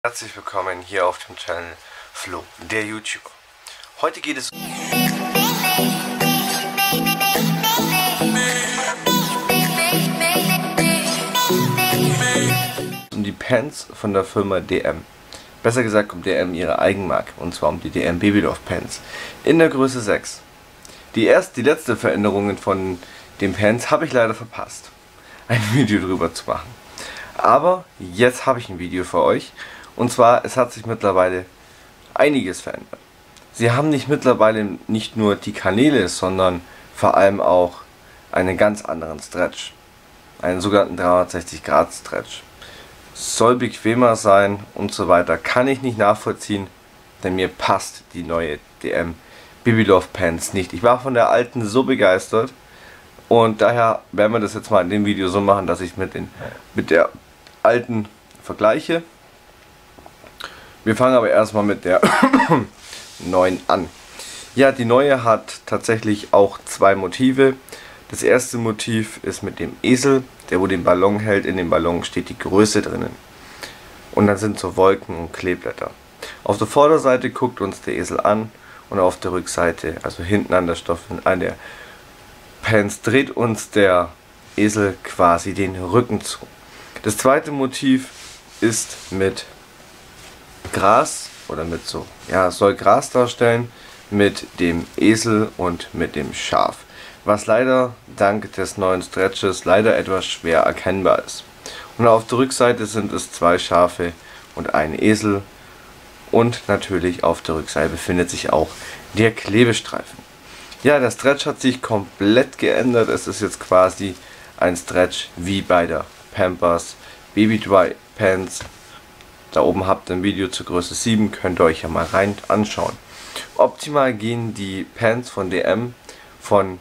Herzlich willkommen hier auf dem Channel Flo, der YouTuber. Heute geht es um die Pants von der Firma DM. Besser gesagt um DM ihre Eigenmarke, und zwar um die DM Babyloft Pants in der Größe 6. Die letzte Veränderungen von den Pants habe ich leider verpasst, ein Video drüber zu machen. Aber jetzt habe ich ein Video für euch. Und zwar, es hat sich mittlerweile einiges verändert. Sie haben mittlerweile nicht nur die Kanäle, sondern vor allem auch einen ganz anderen Stretch. Einen sogenannten 360 Grad Stretch. Soll bequemer sein und so weiter. Kann ich nicht nachvollziehen, denn mir passt die neue DM Babyloft Pants nicht. Ich war von der alten so begeistert und daher werden wir das jetzt mal in dem Video so machen, dass ich mit der alten vergleiche. Wir fangen aber erstmal mit der neuen an. Ja, die neue hat tatsächlich auch zwei Motive. Das erste Motiv ist mit dem Esel, der wo den Ballon hält. In dem Ballon steht die Größe drinnen. Und dann sind so Wolken und Kleeblätter. Auf der Vorderseite guckt uns der Esel an und auf der Rückseite, also hinten an der Pants, dreht uns der Esel quasi den Rücken zu. Das zweite Motiv ist mit Gras oder mit so, ja, es soll Gras darstellen mit dem Esel und mit dem Schaf, was leider dank des neuen Stretches leider etwas schwer erkennbar ist. Und auf der Rückseite sind es zwei Schafe und ein Esel und natürlich auf der Rückseite befindet sich auch der Klebestreifen. Ja, der Stretch hat sich komplett geändert. Es ist jetzt quasi ein Stretch wie bei der Pampers Baby Dry Pants. Da oben habt ihr ein Video zur Größe 7, könnt ihr euch ja mal rein anschauen. Optimal gehen die Pants von DM von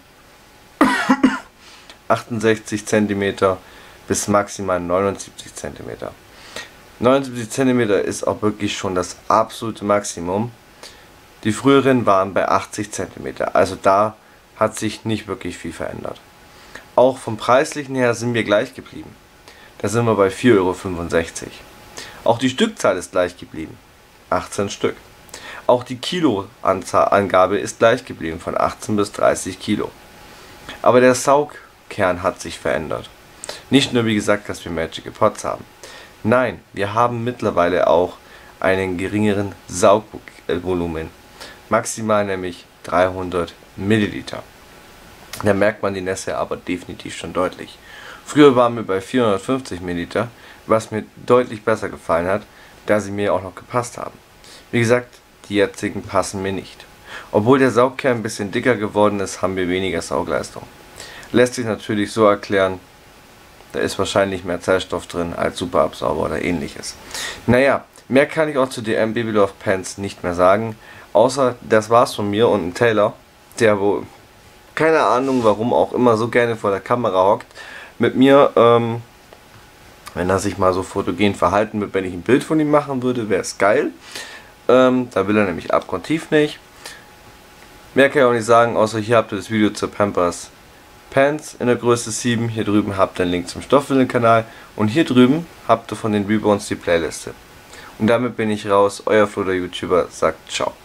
68 cm bis maximal 79 cm. 79 cm ist auch wirklich schon das absolute Maximum. Die früheren waren bei 80 cm, also da hat sich nicht wirklich viel verändert. Auch vom Preislichen her sind wir gleich geblieben. Da sind wir bei 4,65 €. Auch die Stückzahl ist gleich geblieben, 18 Stück. Auch die Kiloangabe ist gleich geblieben, von 18 bis 30 Kilo. Aber der Saugkern hat sich verändert. Nicht nur wie gesagt, dass wir Magical Pots haben. Nein, wir haben mittlerweile auch einen geringeren Saugvolumen. Maximal nämlich 300 Milliliter. Da merkt man die Nässe aber definitiv schon deutlich. Früher waren wir bei 450 Milliliter. Was mir deutlich besser gefallen hat, da sie mir auch noch gepasst haben. Wie gesagt, die jetzigen passen mir nicht. Obwohl der Saugkern ein bisschen dicker geworden ist, haben wir weniger Saugleistung. Lässt sich natürlich so erklären, da ist wahrscheinlich mehr Zellstoff drin als Superabsauber oder ähnliches. Naja, mehr kann ich auch zu DM Babyloft Pants nicht mehr sagen, außer das war's von mir und ein Taylor, der wohl, keine Ahnung warum auch immer, so gerne vor der Kamera hockt, mit mir, wenn er sich mal so fotogen verhalten wird, wenn ich ein Bild von ihm machen würde, wäre es geil. Da will er nämlich abgrundtief nicht. Mehr kann ich auch nicht sagen, außer hier habt ihr das Video zur Pampers Pants in der Größe 7. Hier drüben habt ihr einen Link zum Stoffwindelkanal. Und hier drüben habt ihr von den Rebounds die Playliste. Und damit bin ich raus. Euer Flo, der YouTuber, sagt ciao.